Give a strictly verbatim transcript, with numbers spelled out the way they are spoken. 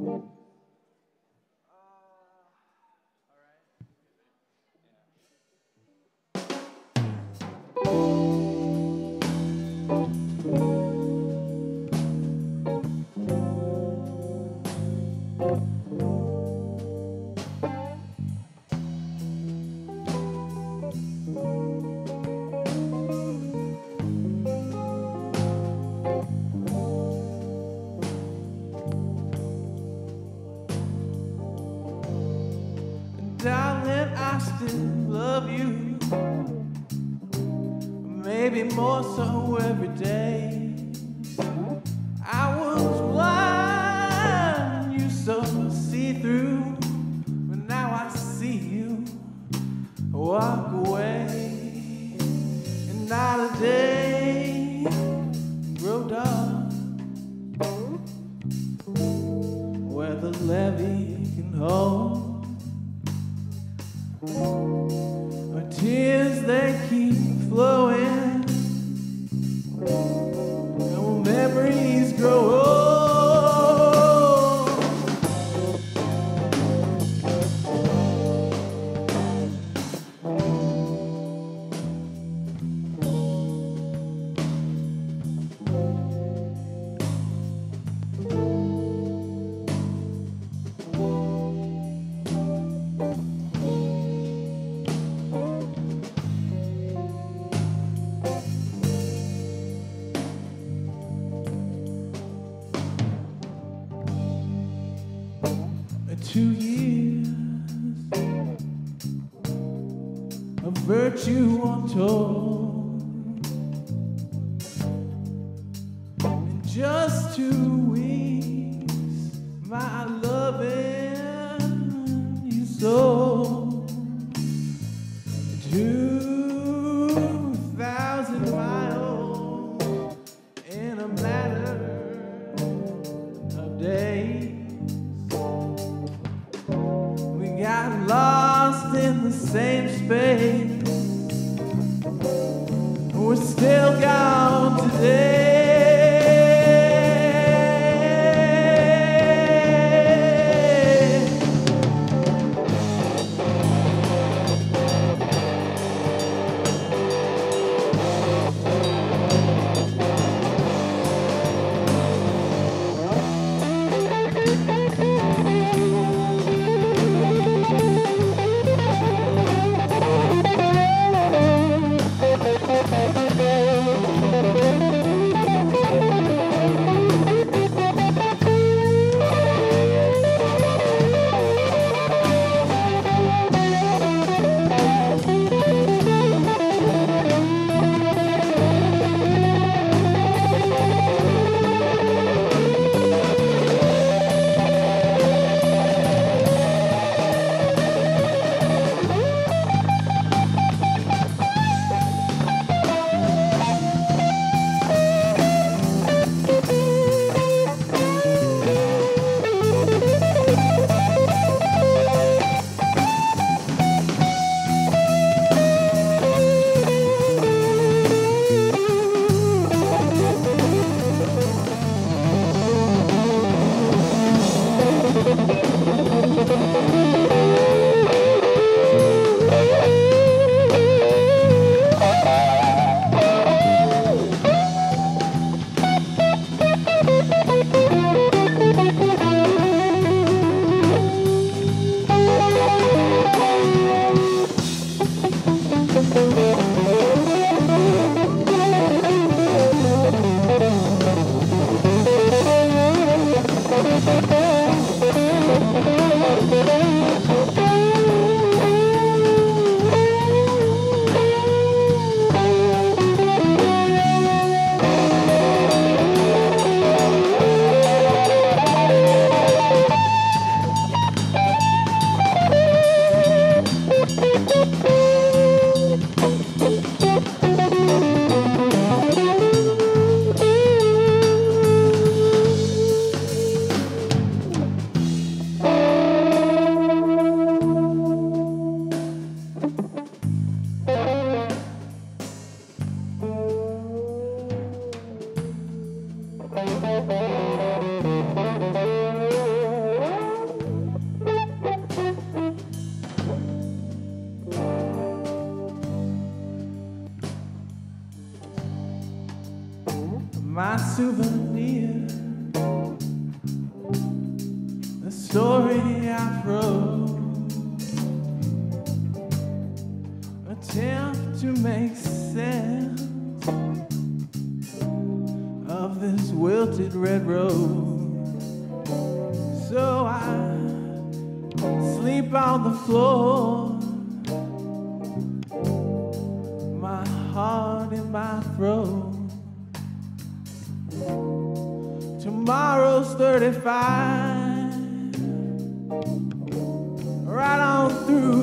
Darling, I still love you, maybe more so every day. I was blind, you so see-through, but now I see you walk away. And not a day grow dark where the levee can hold. Our tears, they keep flowing, and our memories grow old. Two years of virtue untold, in just two weeks my loving you sold. Two thousand miles in a matter of days. Got lost in the same space. We're still gone today. Thank you. my souvenir, the story I wrote, attempt to make sense of this wilted red rose. So I sleep on the floor, my heart in my throat. Tomorrow's thirty-five, right on through